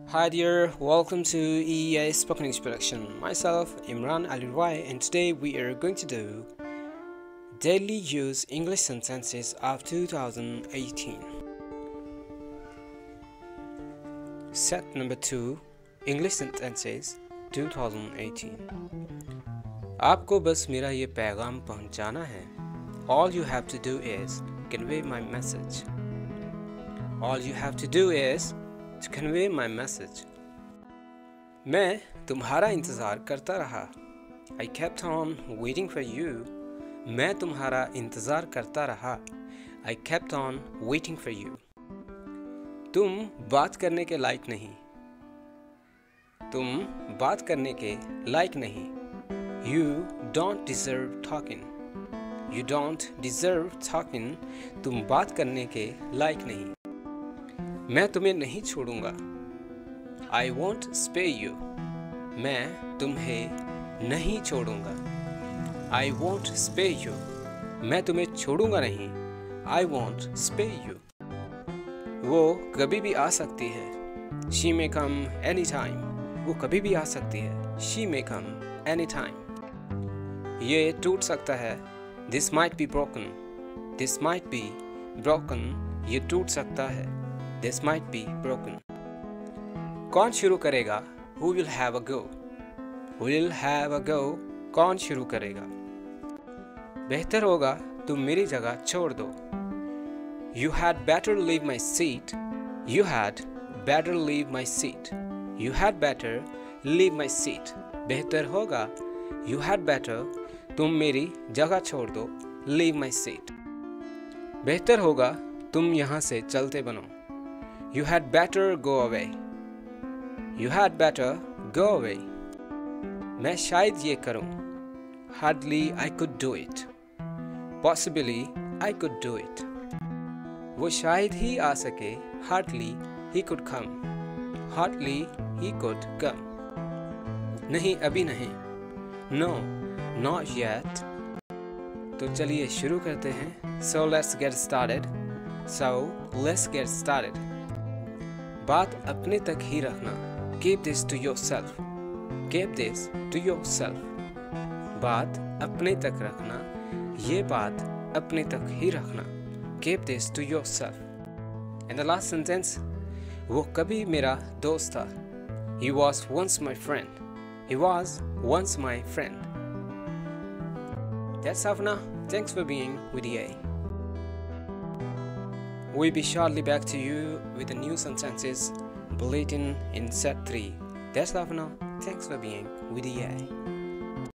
Hi dear, welcome to EEA Spoken English Production. Myself, Imran Alirwai, and today we are going to do Daily Use English Sentences of 2018. Set number 2, English Sentences 2018. आपको बस मेरा ये पैगाम पहुंचाना है. All you have to do is convey my message. All you have to do is to convey my message. मैं तुम्हारा इंतज़ार करता रहा. I kept on waiting for you. मैं तुम्हारा इंतज़ार करता रहा. I kept on waiting for you. तुम बात करने के लायक नहीं. तुम बात करने के लायक नहीं. You don't deserve talking. You don't deserve talking. तुम बात करने के लायक नहीं. मैं तुम्हें नहीं छोड़ूंगा. I won't spare you. मैं तुम्हें नहीं छोड़ूंगा. I won't spare you. मैं तुम्हें छोड़ूंगा नहीं. I won't spare you. वो कभी भी आ सकती है. She may come anytime. वो कभी भी आ सकती है. She may come anytime. ये टूट सकता है. This might be broken. This might be broken. ये टूट सकता है. This might be broken. कौन शुरू करेगा? Who will have a go? Who will have a go? कौन शुरू करेगा? बेहतर होगा तुम मेरी जगह छोड़ दो. You had better leave my seat. You had better leave my seat. You had better leave my seat. बेहतर होगा. You had better. तुम मेरी जगह छोड़ दो. Leave my seat. बेहतर होगा तुम यहाँ से चलते बनो. You had better go away. You had better go away. मैं शायद ये करूं. Hardly I could do it. Possibly I could do it. वो शायद ही आ सके. Hardly he could come. Hardly he could come. नहीं अभी नहीं. No, not yet. तो चलिए शुरू करते हैं. So let's get started. बात अपने तक ही रखना. Keep this to yourself. Keep this to yourself. बात अपने तक रखना. ये बात अपने तक ही रखना. Keep this to yourself. And the last sentence. वो कभी मेरा दोस्त था. He was once my friend. He was once my friend. That's all for now. Thanks for being with EA. We'll be shortly back to you with the new sentences bulletin in set 3. That's all for now. Thanks for being with EA.